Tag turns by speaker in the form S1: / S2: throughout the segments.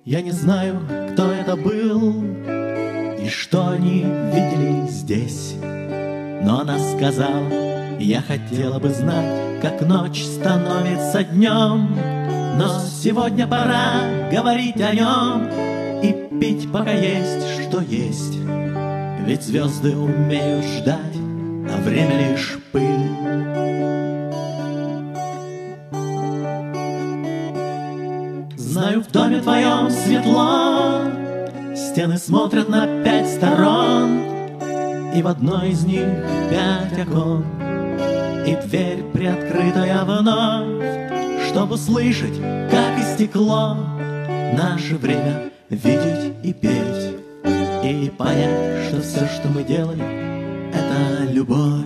S1: Я не знаю, кто это был и что они видели здесь, но она сказала: я хотела бы знать, как ночь становится днем. Но сегодня пора говорить о нем и пить, пока есть что есть. Ведь звезды умеют ждать, а время лишь пыль. Знаю, в доме твоем светло, стены смотрят на 5 сторон, и в одной из них 5 окон, и дверь приоткрытая вновь, чтобы услышать, как истекло наше время видеть и петь, и понять, что все, что мы делали, это любовь.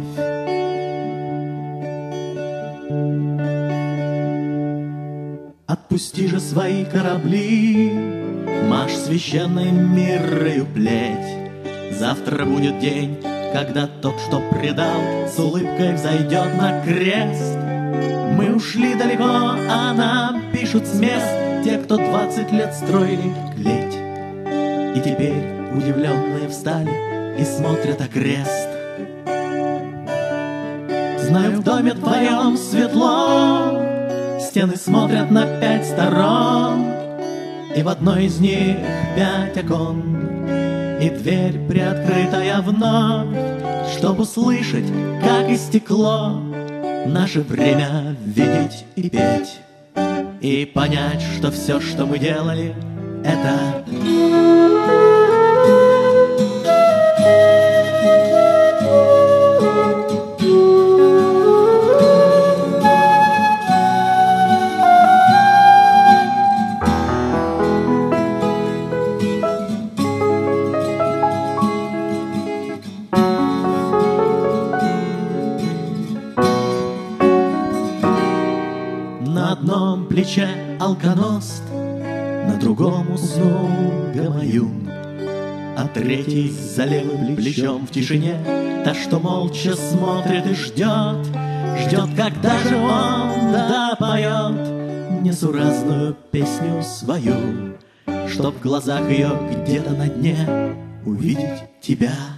S1: Отпусти же свои корабли, машь священной мирою плеть. Завтра будет день, когда тот, что предал, с улыбкой взойдет на крест. Мы ушли далеко, а нам пишут с мест те, кто 20 лет строили клеть. И теперь удивленные встали и смотрят окрест. Знаю, в доме твоем светло, стены смотрят на 5 сторон, и в одной из них 5 окон, и дверь приоткрытая вновь, чтобы услышать, как истекло наше время видеть и петь, и понять, что все, что мы делали, это... На одном плече алконост, на другом уснул гамаюн, а третий за левым плечом в тишине та, что молча смотрит и ждет, ждет, когда же он допоет несуразную песню свою, чтоб в глазах ее где-то на дне увидеть тебя.